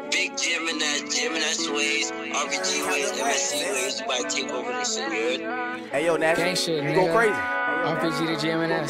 Big Gemini sways, RPG ways, MSC ways, you about to take over this shit, you heard? Hey yo, Nash, gang shit, you nigga. go crazy. RPG to GMNS.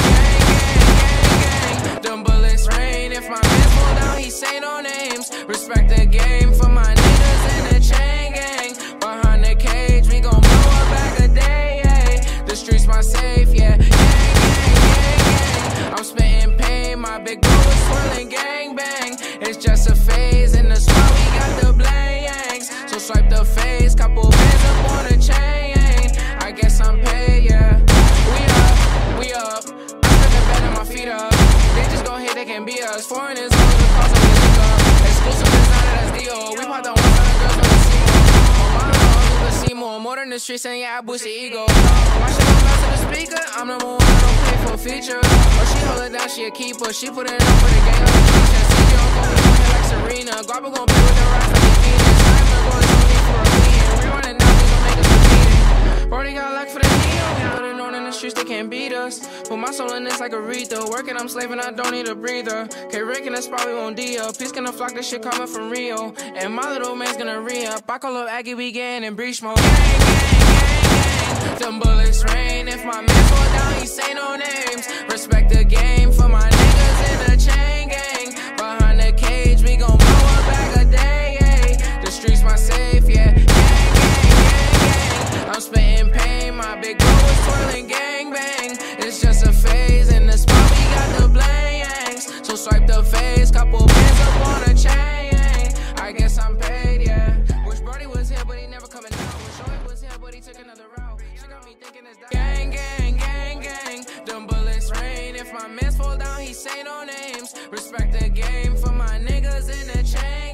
Gang. Them bullets rain. If my man fall down, he say no names. Respect the game for my niggas in the chain gang. Behind the cage, we gon' blow up back a day. Yeah. The streets my safe, yeah. Gang. I'm spitting pain. My big bro is swirling gang bang. It's just a phase. In the spot, we got the blanks. So swipe the face. Couple bands up on the chain. I guess I'm paid, yeah. We up. I took the bed and my feet up. They just gon' hit, they can beat us. Foreigners all the cost of the lick up. Exclusive designer, that's D.O. We pop the ones on the girls with the Seymour. More than the streets and yeah, I boost the ego. Why she don't bounce to the speaker? I'm number one, I don't pay for a feature. Or she hold it down, she a keeper. She put it up for the game like a teacher. CJ gon' go here like Serena. Guapa gon' play with the rocks like a Venus. I'm the boys only for a million. We running now, we gon' make us repeat it. Brody got luck for the Neo. We put it on in the streets, they can't beat us. Put my soul in this like Aretha. Working, I'm slaving, I don't need a breather. K-Rick in the spot, we won't D-up. Peace gonna flock, this shit coming from Rio. And my little man's gonna re-up. I call up Aggie, we getting in breach mode. Gang, gang, gang, gang. Them bullets rain. If my man fall down, he say no names. Respect the game for my niggas in the chain gang. Behind the cage, we gon' blow up back a day. Yeah. The streets my safe, yeah. Gang, gang, gang, gang. I'm spitting pain. My big bro is twirling gang bang. It's just a phase. In the spot, we got the blanks. So swipe the face. Couple bands up on a chain. I guess I'm paid, yeah. Wish Brody was here, but he never coming down. Wish Joey was here, but he took another route. She got me thinking it's gang, gang, gang, gang. Them bullets rain. If my mans fall down, he say no names. Respect the game for my niggas in the chain.